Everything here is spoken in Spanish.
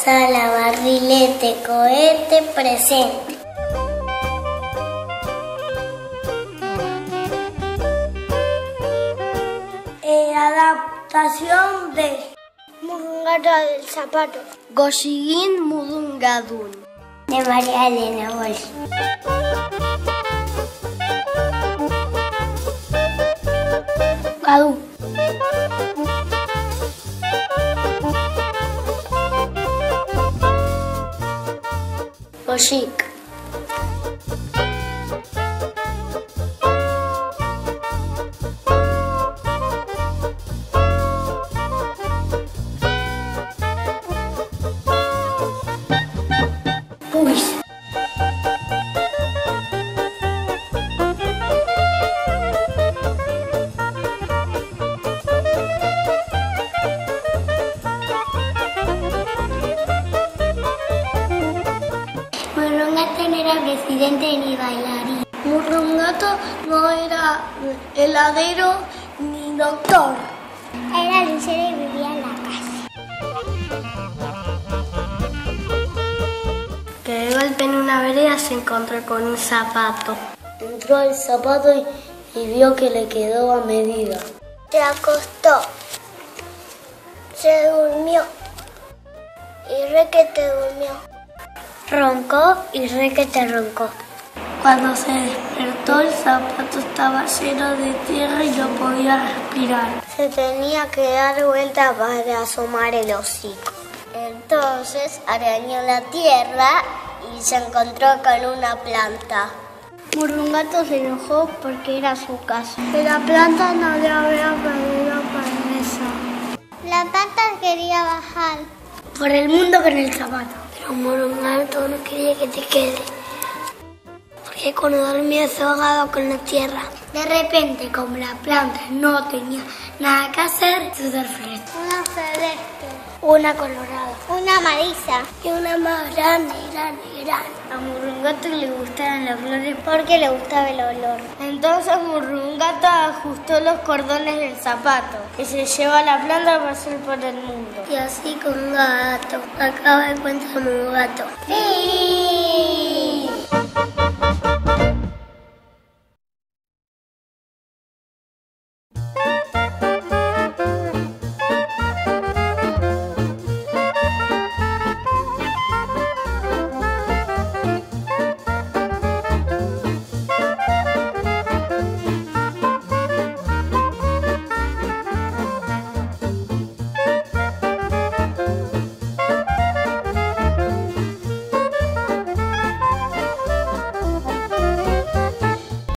sala, barrilete, cohete, presente. Adaptación de Murrungato del zapato. Goshigin Mudungadun. De María Elena Walsh. Gadu. Goshik. Puis. Murrungato no era presidente ni bailarín. Murrungato no era heladero ni doctor. Era lucero y vivía en la casa. Que de golpe en una vereda se encontró con un zapato. Entró al zapato y vio que le quedó a medida. Se acostó. Se durmió. Y requete durmió. Roncó y requete roncó. Cuando se despertó, el zapato estaba lleno de tierra y no podía respirar. Se tenía que dar vuelta para asomar el hocico. Entonces arañó la tierra y se encontró con una planta. Murrungato se enojó porque era su casa. Que la planta no le había pedido permiso. La planta quería bajar Por el mundo con el zapato. pero Murrungato no quería que te quede. Porque cuando dormía se ahogaba con la tierra. De repente, como la planta no tenía nada que hacer, se hizo fresco. Una celeste, Una colorada. una amarilla. Y una más grande. A Murrungato le gustaban las flores porque le gustaba el olor. Entonces Murrungato ajustó los cordones del zapato y se llevó a la planta a pasear por el mundo. Y así con un gato. Acaba el cuento de Murrungato. ¡Sí!